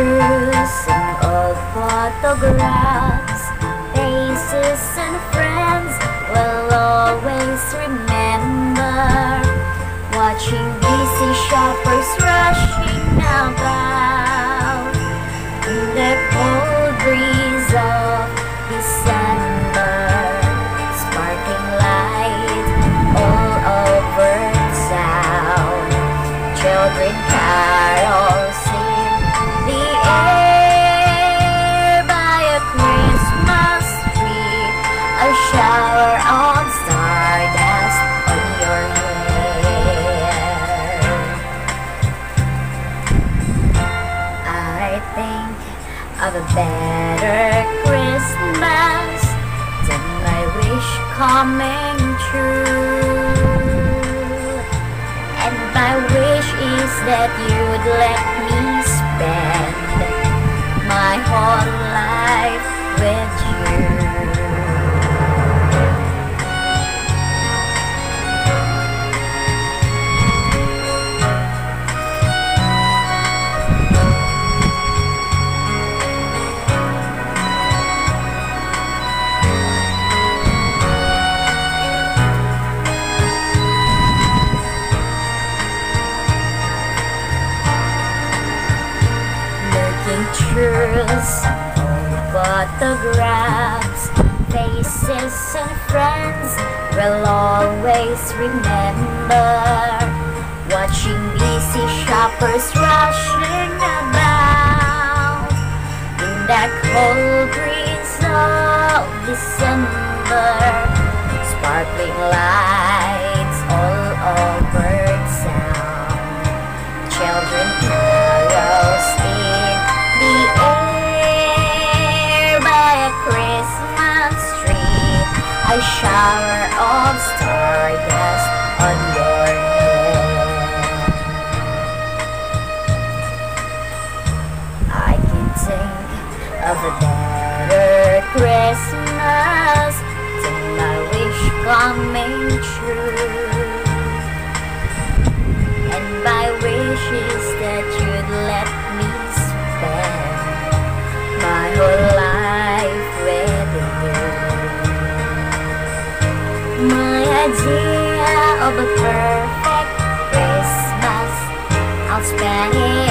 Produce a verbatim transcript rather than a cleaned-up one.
choosing old photographs, faces and friends will always remember. Watching busy shoppers rushing about in the cold breeze of December, sparkling light all over town. Children carols in the air by a Christmas tree, a shower of stardust on your hair. I think of a better Christmas than my wish coming true. And my wish is that you'd let me spend my whole life with you. Through some old photographs, faces and friends will always remember. Watching busy shoppers rushing about in that cold breeze of December, sparkling lights all over town. Children carols in the air by a Christmas tree, a shower of stardust on your head. I can think of a better Christmas than my wish coming true. And my wish is that you'd let me spend my whole life with you. My idea of a perfect Christmas, I'll spend it